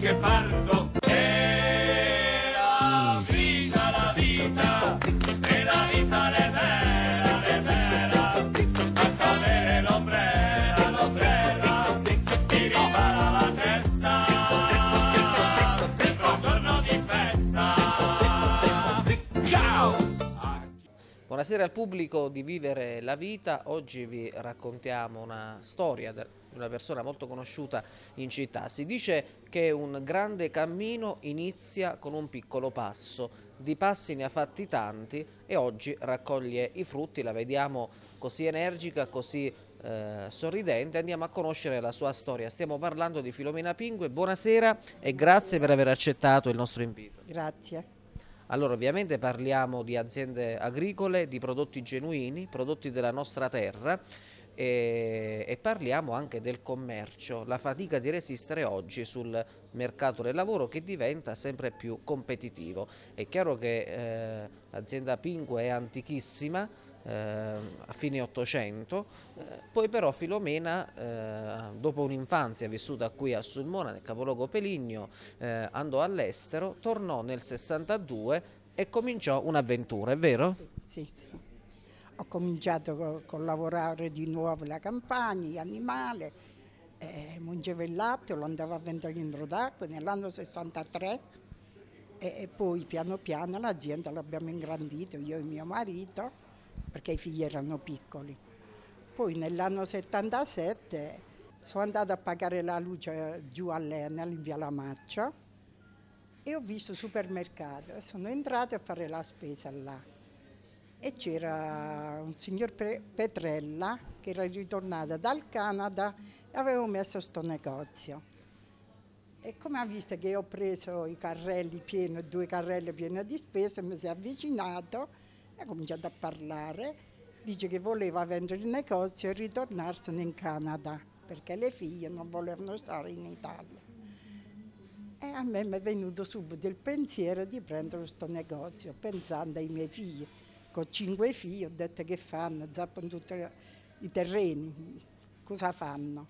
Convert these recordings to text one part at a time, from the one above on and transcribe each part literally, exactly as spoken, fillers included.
che parto. E la vita, la vita, e la vita le vera, le vera, basta avere l'ombrella, l'ombrella, ti ripara la testa, sembra un giorno di festa. Ciao! Buonasera al pubblico di Vivere la Vita. Oggi vi raccontiamo una storia di una persona molto conosciuta in città. Si dice che un grande cammino inizia con un piccolo passo, di passi ne ha fatti tanti e oggi raccoglie i frutti. La vediamo così energica, così eh, sorridente. Andiamo a conoscere la sua storia. Stiamo parlando di Filomena Pingue. Buonasera e grazie per aver accettato il nostro invito. Grazie. Allora, ovviamente parliamo di aziende agricole, di prodotti genuini, prodotti della nostra terra e, e parliamo anche del commercio, la fatica di resistere oggi sul mercato del lavoro che diventa sempre più competitivo. È chiaro che eh, l'azienda Pingue è antichissima, eh, a fine Ottocento, eh, poi però Filomena, eh, dopo un'infanzia vissuta qui a Sulmona, nel capoluogo Peligno, eh, andò all'estero, tornò nel sessantadue e cominciò un'avventura, è vero? Sì, sì. Ho cominciato con, con lavorare di nuovo la campagna, gli animali, eh, mungevo il latte, lo andavo a vendere in Rodacqua nell'anno sessantatré e, e poi piano piano l'azienda l'abbiamo ingrandito, io e mio marito, perché i figli erano piccoli. Poi nell'anno settantasette sono andata a pagare la luce giù all'Enel in via Lamaccia e ho visto il supermercato e sono entrata a fare la spesa là. E c'era un signor Petrella che era ritornato dal Canada e avevo messo sto negozio. E come ha visto che ho preso i carrelli pieni, due carrelli pieni di spesa, mi si è avvicinato e ha cominciato a parlare. Dice che voleva vendere il negozio e ritornarsene in Canada perché le figlie non volevano stare in Italia. E a me mi è venuto subito il pensiero di prendere questo negozio, pensando ai miei figli. Con cinque figli ho detto che fanno, zappano tutti i terreni, cosa fanno?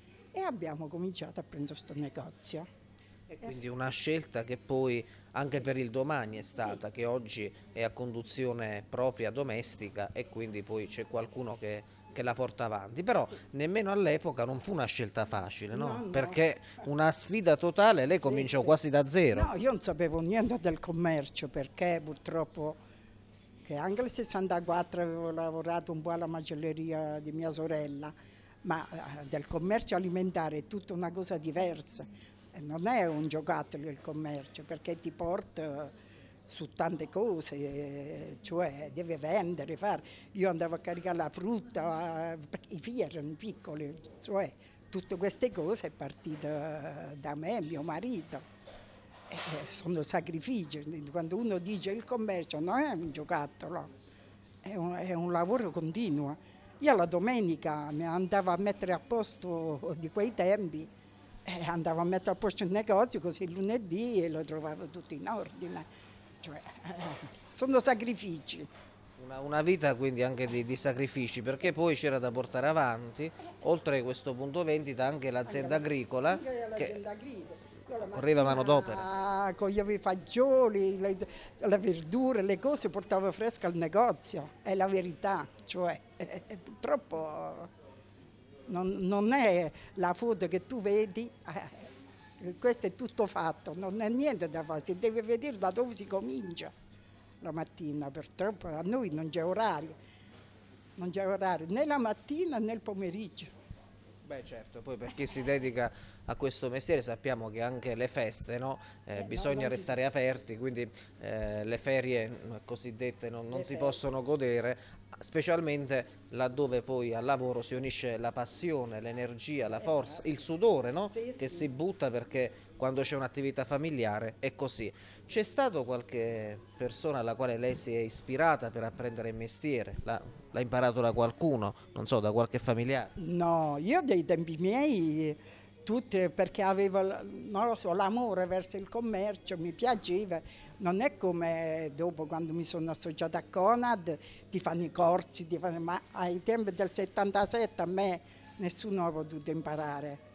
E abbiamo cominciato a prendere questo negozio. E quindi una scelta che poi anche sì. per il domani è stata, sì. che oggi è a conduzione propria domestica e quindi poi c'è qualcuno che, che la porta avanti. Però sì. nemmeno all'epoca non fu una scelta facile, no? No, no. Perché una sfida totale, lei sì, cominciò sì. quasi da zero. No, io non sapevo niente del commercio perché purtroppo che anche nel sessantaquattro avevo lavorato un po' alla macelleria di mia sorella, ma eh, del commercio alimentare è tutta una cosa diversa. E non è un giocattolo il commercio perché ti porta su tante cose, eh, cioè deve vendere, fare. Io andavo a caricare la frutta, eh, perché i figli erano piccoli, cioè tutte queste cose è partita da me e mio marito. Eh, sono sacrifici, quando uno dice il commercio non è un giocattolo, è un, è un lavoro continuo. Io la domenica mi andavo a mettere a posto di quei tempi, eh, andavo a mettere a posto il negozio così il lunedì lo trovavo tutto in ordine, cioè, eh, sono sacrifici. Una, una vita quindi anche di, di sacrifici, perché poi c'era da portare avanti, oltre a questo punto vendita, anche l'azienda agricola. Anche l'azienda agricola. Correva manodopera. Coglievo i fagioli, le, le verdure, le cose, portavo fresca al negozio, è la verità, cioè eh, eh, purtroppo non, non è la foto che tu vedi, eh, questo è tutto fatto, non è niente da fare, si deve vedere da dove si comincia la mattina, purtroppo a noi non c'è orario, non c'è orario né la mattina né il pomeriggio. Beh certo, poi per chi si dedica a questo mestiere sappiamo che anche le feste, no? eh, eh, bisogna no, restare si... aperti, quindi eh, le ferie cosiddette non, non si ferie. possono godere, specialmente laddove poi al lavoro si unisce la passione, l'energia, la forza, esatto. il sudore, no? sì, che sì. si butta, perché quando c'è un'attività familiare è così. C'è stato qualche persona alla quale lei si è ispirata per apprendere il mestiere? L'ha imparato da qualcuno, non so, da qualche familiare? No, io dei tempi miei tutte, perché avevo, non lo so, l'amore verso il commercio, mi piaceva. Non è come dopo, quando mi sono associata a Conad, ti fanno i corsi, ti fanno, ma ai tempi del settantasette a me nessuno ha potuto imparare.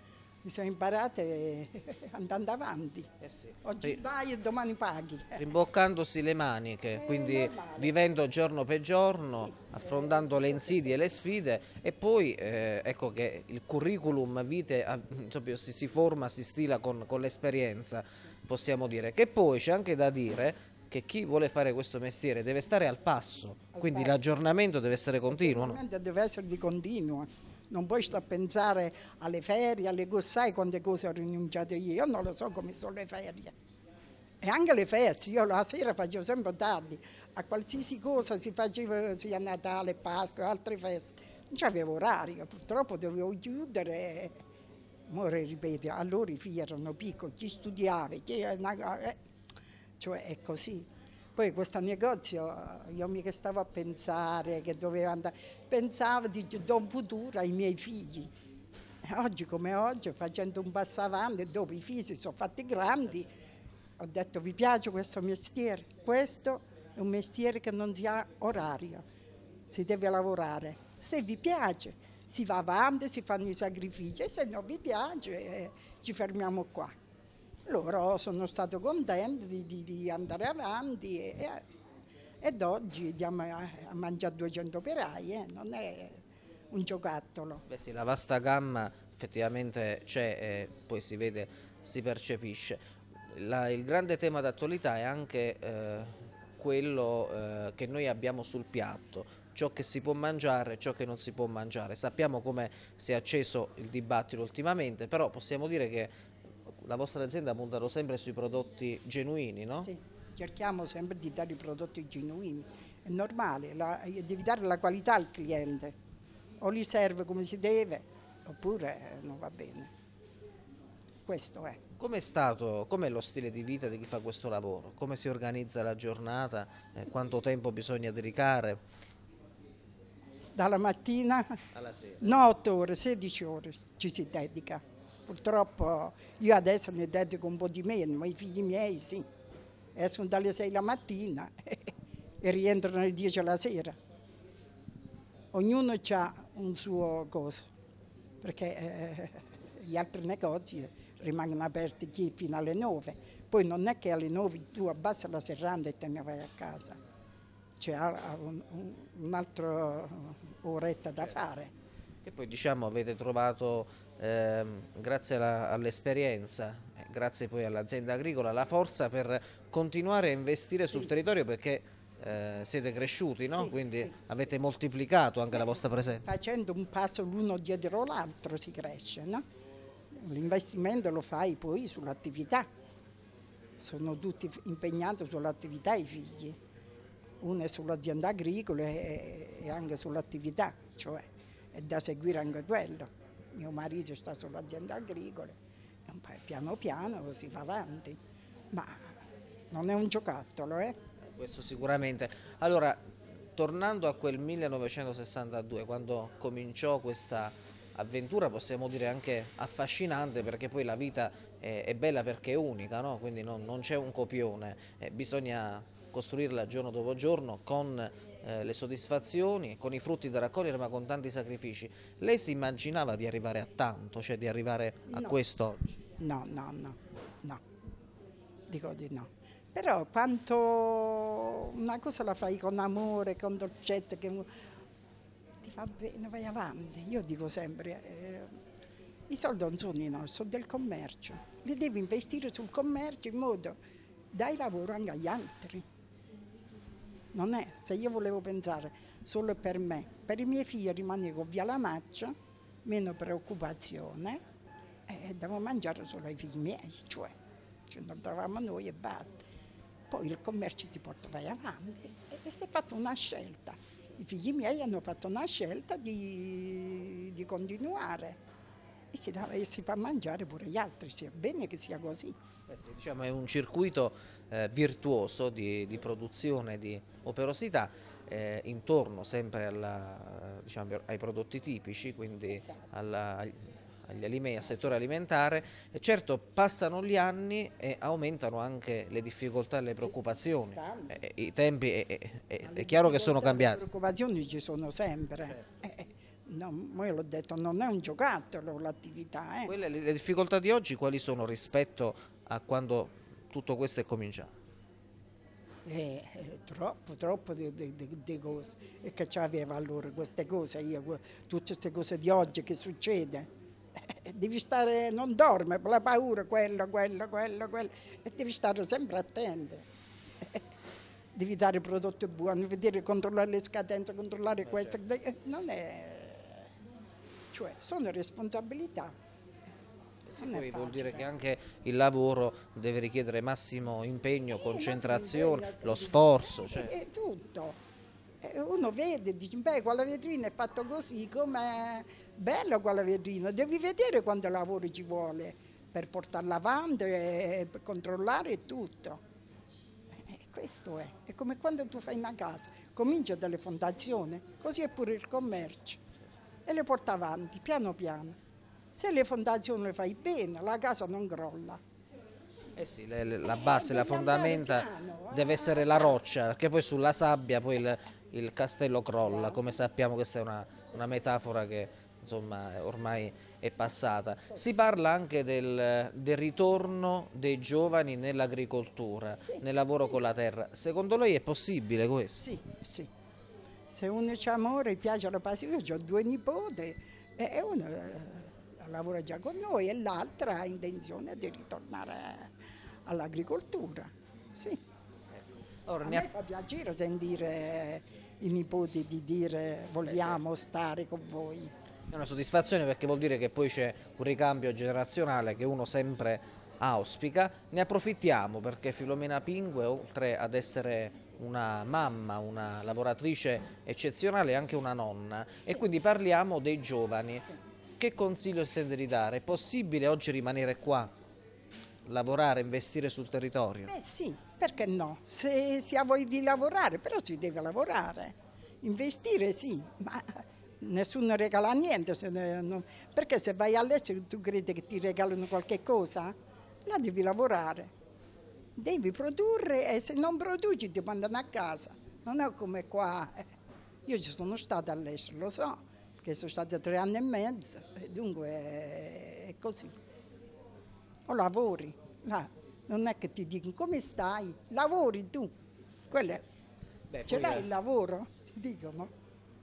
mi sono imparate andando avanti. Eh sì. Oggi Ri- vai e domani paghi. Rimboccandosi le maniche, È quindi normale. vivendo giorno per giorno, Sì, affrontando le insidie e le sfide e poi eh, ecco che il curriculum vitae ah, insomma, si, si forma, si stila con, con l'esperienza, possiamo dire. Che poi c'è anche da dire che chi vuole fare questo mestiere deve stare al passo, Al quindi passo. l'aggiornamento deve essere continuo, no? Ovviamente deve essere di continuo. Non puoi stare a pensare alle ferie, alle cose, sai quante cose ho rinunciato io? Io non lo so come sono le ferie. E anche le feste, io la sera facevo sempre tardi, a qualsiasi cosa si faceva, sia Natale, Pasqua, altre feste. Non c'avevo orario, purtroppo dovevo chiudere. Ora ripeto, allora i figli erano piccoli, chi studiava, chi... eh, cioè è così. Poi questo negozio io mica stavo a pensare che dovevo andare, pensavo di do un futuro ai miei figli. E oggi come oggi, facendo un passo avanti, dopo i figli si sono fatti grandi, ho detto vi piace questo mestiere? Questo è un mestiere che non si ha orario, si deve lavorare. Se vi piace si va avanti, si fanno i sacrifici e se non vi piace eh, ci fermiamo qua. Loro sono stato contento di, di, di andare avanti e, e, ed oggi diamo a, a mangiare duecento operai, eh, non è un giocattolo. Beh sì, la vasta gamma effettivamente c'è e poi si vede, si percepisce. La- il grande tema d'attualità è anche eh, quello eh, che noi abbiamo sul piatto, ciò che si può mangiare, ciò che non si può mangiare. Sappiamo come si è acceso il dibattito ultimamente, però possiamo dire che la vostra azienda ha puntato sempre sui prodotti genuini, no? Sì, cerchiamo sempre di dare i prodotti genuini, è normale, la, devi dare la qualità al cliente, o li serve come si deve oppure eh, non va bene. Questo è. Com'è stato, com'è lo stile di vita di chi fa questo lavoro? Come si organizza la giornata? Eh, quanto tempo bisogna dedicare Dalla mattina, alla sera? no, otto ore, sedici ore ci si dedica. Purtroppo io adesso ne dedico un po' di meno, ma i figli miei sì, escono dalle sei la mattina e rientrano alle dieci la sera. Ognuno ha un suo coso, perché eh, gli altri negozi rimangono aperti chi fino alle nove. Poi non è che alle nove tu abbassi la serranda e te ne vai a casa, c'è un, un, un'altra oretta da fare. E poi diciamo avete trovato, ehm, grazie alla- all'esperienza, eh, grazie poi all'azienda agricola, la forza per continuare a investire sul Sì. territorio perché eh, siete cresciuti, no? Sì, Quindi sì, avete moltiplicato anche la vostra presenza. Facendo un passo l'uno dietro l'altro si cresce, no? L'investimento lo fai poi sull'attività. Sono tutti impegnati sull'attività i figli. Uno è sull'azienda agricola e, e anche sull'attività, cioè è da seguire anche quello. Mio marito sta sull'azienda agricola e un po' piano piano si va avanti, ma non è un giocattolo, eh? Questo sicuramente. Allora, tornando a quel millenovecentosessantadue, quando cominciò questa avventura, possiamo dire anche affascinante, perché poi la vita è, è bella perché è unica, no? Quindi non, non c'è un copione, eh, bisogna costruirla giorno dopo giorno con eh, le soddisfazioni, con i frutti da raccogliere, ma con tanti sacrifici. Lei si immaginava di arrivare a tanto, cioè di arrivare a No. questo oggi? No, no, no, no, dico di no. Però quanto una cosa la fai con amore, con dolcezza, che ti fa bene, vai avanti. Io dico sempre, eh, i soldi non sono i nostri, sono del commercio. Li devi investire sul commercio in modo dai lavoro anche agli altri. Non è, se io volevo pensare solo per me, per i miei figli rimanevo via la maccia, meno preoccupazione, e devo mangiare solo ai figli miei, cioè ci andavamo noi e basta. Poi il commercio ti porta vai avanti e, e si è fatta una scelta. I figli miei hanno fatto una scelta di, di continuare e si, dà, e si fa mangiare pure gli altri, sia bene che sia così. Eh sì, diciamo è un circuito eh, virtuoso di, di produzione, di operosità, eh, intorno sempre alla, diciamo, ai prodotti tipici, quindi alla, agli, agli alimenti, al settore alimentare. E certo passano gli anni e aumentano anche le difficoltà e le preoccupazioni. Eh, I tempi è, è- è- è chiaro che sono Le cambiati. preoccupazioni ci sono sempre. Eh, no, ma io l'ho detto, non è un giocattolo l'attività. Eh. Quelle, le, le difficoltà di oggi quali sono rispetto a quando tutto questo è cominciato? Eh, eh, troppo, troppo di, di- di- di cose. E che c'aveva allora queste cose, io, que- tutte queste cose di oggi che succede. Eh, devi stare, non dorme per la paura, quello, quello, quello, quello, e devi stare sempre attento. Eh, devi dare prodotti buoni, vedere, controllare le scadenze, controllare questo. eh, Non è, cioè, sono responsabilità. Sì, Non è poi vuol facile. dire che anche il lavoro deve richiedere massimo impegno, Sì, concentrazione, massimo impegno, lo sforzo. eh, Cioè. eh, tutto. Eh, Uno vede, dice, beh, quella vetrina è fatta così, com'è bella quella vetrina. Devi vedere quanto lavoro ci vuole per portarla avanti e per controllare e tutto. Eh, questo è. È come quando tu fai una casa, comincia dalle fondazioni, così è pure il commercio. E le porta avanti, piano piano. Se le fondazioni le fai bene, la casa non crolla. Eh sì, le- le- la base, la devi andare fondamenta piano, deve eh, essere la roccia, perché poi sulla sabbia poi il, il castello crolla, come sappiamo. Questa è una, una metafora che insomma ormai è passata. Si parla anche del, del ritorno dei giovani nell'agricoltura, nel lavoro con la terra. Secondo lei è possibile questo? Sì, sì. Se uno c'ha amore, piace la passione, io ho due nipoti e uno eh, lavora già con noi e l'altra ha intenzione di ritornare all'agricoltura. Sì. Ora, A ne ha- me fa piacere sentire i nipoti di dire vogliamo stare con voi. È una soddisfazione perché vuol dire che poi c'è un ricambio generazionale che uno sempre auspica. Ne approfittiamo perché Filomena Pingue, oltre ad essere una mamma, una lavoratrice eccezionale, è anche una nonna e quindi parliamo dei giovani. Che consiglio sente di dare? È possibile oggi rimanere qua, lavorare, investire sul territorio? Eh sì, perché no? Se si ha voglia di lavorare, però si deve lavorare. Investire sì, ma nessuno regala niente. Se ne- non- perché se vai all'estero tu credi che ti regalano qualche cosa? Là devi lavorare. Devi produrre e se non produci ti mandano a casa. Non è come qua. Io ci sono stata all'estero, lo so, perché sono stata tre anni e mezzo, e dunque è è così. O lavori, là. Non è che ti dicono come stai, lavori tu. Quello è. Beh, Ce poi, l'hai eh, il lavoro? Ti dicono.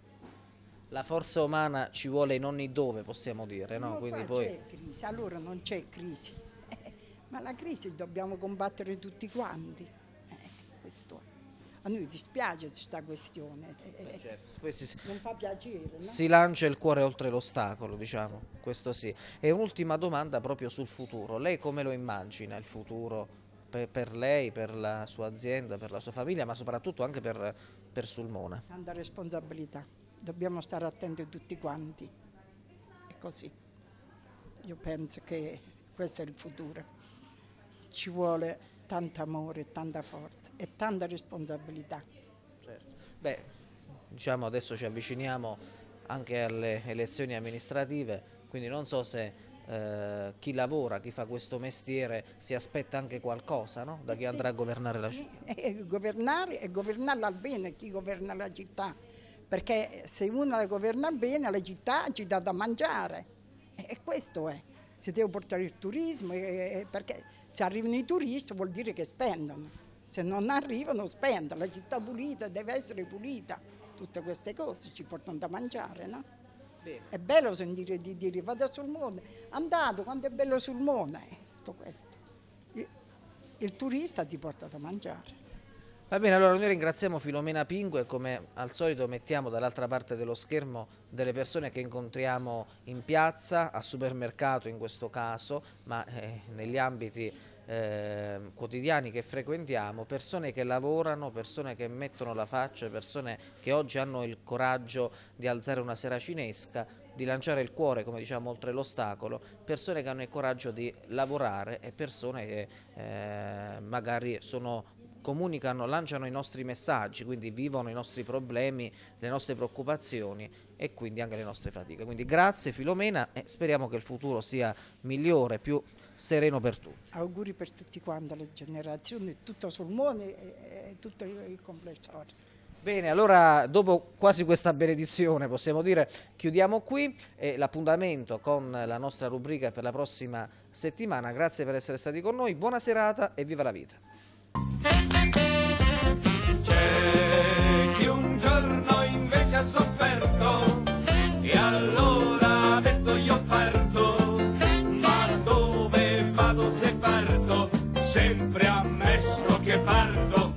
La forza umana ci vuole in ogni dove, possiamo dire, no? Ma Quindi qua poi... c'è crisi, allora non c'è crisi. Eh, ma la crisi dobbiamo combattere tutti quanti. Eh, questo è. A noi dispiace questa questione. eh, Certo, poi si, non fa piacere, no? si lancia il cuore oltre l'ostacolo, diciamo, questo sì. E un'ultima domanda proprio sul futuro. Lei come lo immagina il futuro per, per lei, per la sua azienda, per la sua famiglia, ma soprattutto anche per, per Sulmona? Tanta responsabilità, dobbiamo stare attenti tutti quanti. È così. Io penso che questo è il futuro. Ci vuole tanto amore, tanta forza e tanta responsabilità. Certo. Beh, diciamo adesso ci avviciniamo anche alle elezioni amministrative, quindi non so se eh, chi lavora, chi fa questo mestiere si aspetta anche qualcosa, no? Da chi Sì, andrà a governare la sì, città. e governare e governarla al bene chi governa la città, perché se uno la governa bene la città ci dà da mangiare e e questo è. Si deve portare il turismo, e- e- perché se arrivano i turisti vuol dire che spendono, se non arrivano spendono, la città pulita deve essere pulita, tutte queste cose ci portano da mangiare, no? Bene. È bello sentire di dire vado sul Sulmona, andato, quanto è bello sul Sulmona, eh, tutto questo. Il, il turista ti porta da mangiare. Va bene, allora noi ringraziamo Filomena Pingue e come al solito mettiamo dall'altra parte dello schermo delle persone che incontriamo in piazza, a supermercato in questo caso, ma eh, negli ambiti eh, quotidiani che frequentiamo, persone che lavorano, persone che mettono la faccia, persone che oggi hanno il coraggio di alzare una seracinesca, di lanciare il cuore, come diciamo, oltre l'ostacolo, persone che hanno il coraggio di lavorare e persone che eh, magari sono comunicano, lanciano i nostri messaggi, quindi vivono i nostri problemi, le nostre preoccupazioni e quindi anche le nostre fatiche. Quindi grazie Filomena e speriamo che il futuro sia migliore, più sereno per tutti. Auguri per tutti quanti, le generazioni, tutto Sulmone e, e tutto il complesso. Bene, allora dopo quasi questa benedizione possiamo dire chiudiamo qui e l'appuntamento con la nostra rubrica per la prossima settimana. Grazie per essere stati con noi, buona serata e viva la vita. C'è chi un giorno invece ha sofferto e allora ha detto io parto, ma dove vado se parto, sempre ammesso che parto.